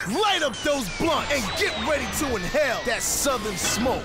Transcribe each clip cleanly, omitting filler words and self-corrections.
Light up those blunts and get ready to inhale that southern smoke.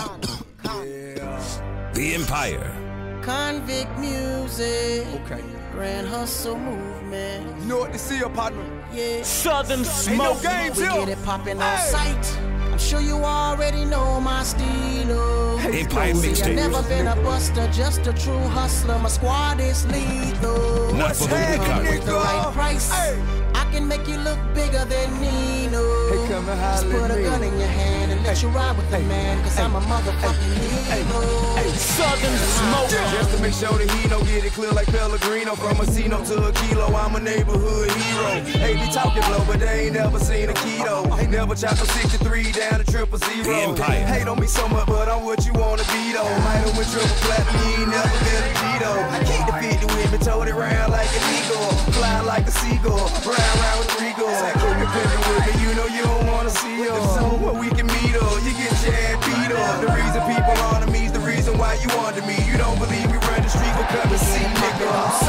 The Empire. Convict music. Okay. Grand hustle movement. You know what to see, your partner? Yeah. Southern smoke. Ain't no games We here. get it poppin' on sight. I'm sure you already know my stilo. Empire See, I mixtape. never been a buster, just a true hustler. My squad is lethal. Not for the Come weak. with the right price. I can make you look bigger than Nino. Just put a gun in your hand and let you ride with the man. Cause I'm a motherfucking hero. Southern smoke. Just to make sure that he don't get it clear like Pellegrino. From a Cino to a kilo, I'm a neighborhood hero. They be talking low, but they ain't never seen a keto. Ain't never chopped a 63 down to 000. The Empire. Hate on me so much, but I'm what you wanna be though. Might have went triple platinum, he ain't never been a Tito. I keep the 50 with me, told it round like an eagle. Fly like a seagull, round with Regal. Say, keep it pimpin' with me, you know you don't wanna see us. So where we can meet up, you get your ass beat up. The reason people honor me is the reason why you under me. You don't believe we run the street, go come and see, nigga.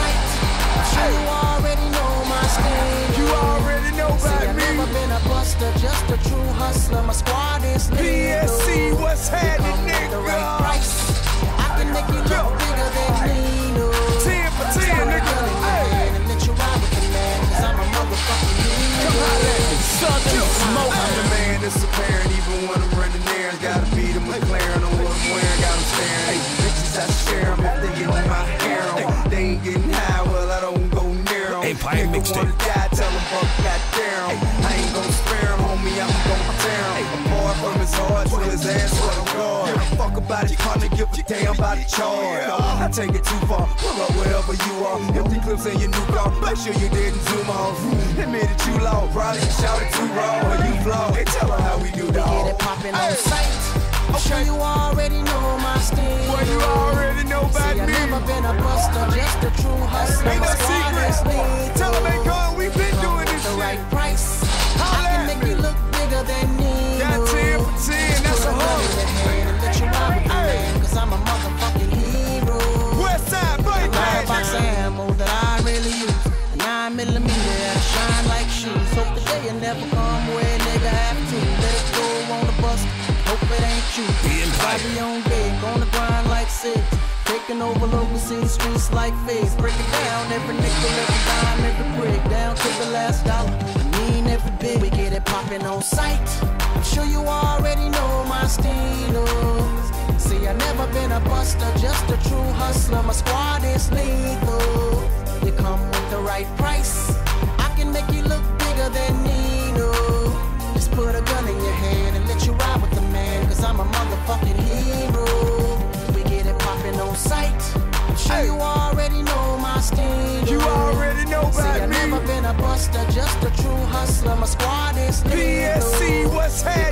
I'm sure you already know my style. You already know See, about I've me. never been a buster, just a true hustler. My squad is lethal. PSC, what's happening, Come with the right nigga? price. I can make you look bigger than Nino. 10 for 10, Put a nigga. gun in your hand and let you ride with the man. Cause I'm a motherfucking hero. Southern smoke. I'm the man that's apparent, even when I'm running errands. Gotta beat a McLaren on what I'm wearing, got them staring. Hey, bitches, I share them if they get in my hair. They ain't getting high, well, I don't go near them. Empire Nigga mixtape. wanna die, tell them fuck goddamn. I ain't gon' spare him, homie, I'm gon' tear him. I'm far from his heart to his ass for the guard. Give a fuck about his partner, give a damn about the charge. I take it too far, pull up wherever you are. Empty clips in your new car, make sure you didn't zoom off. Admit it you low, probably shout it too raw. Or you flow, hey, tell her how we do Get dog. it poppin' on sight. I'm sure you already know my style. Well, you already know about See, I've me. never been a buster, just a true hustler. Ain't My no squad secret. is lethal. Tell them, hey, God, we been doing this the shit. right price. Holla I can at make me. you look bigger than Nino. Got 10 for 10, that's a Put gun in hug. your hand and let you ride with the man. Cause I'm a motherfucking hero. West side, break Live box that. ammo that I really use. A 9mm that shine like shoes. Hope the day will never come where a nigga have to let it go on the bus. Hope it ain't you. The Empire. I be on deck, on the grind like Sid. Taking over local city streets like Fizz. Break it down, every nickel, every dime, every brick. Down to the last dollar, I mean every bit. We get it poppin' on sight. I'm sure you already know my stilo. See, I never been a buster, just a true hustler. My squad is lethal. You come with the right price. I can make you look bigger than Nino. Just put a gun in your hand and let you ride with the man. Cause I'm a motherfucking hero. We get it poppin' on sight. I'm sure you already know my style. You already know See, about I've me. never been a buster, just a true hustler. My squad is lethal. PSC, what's happening?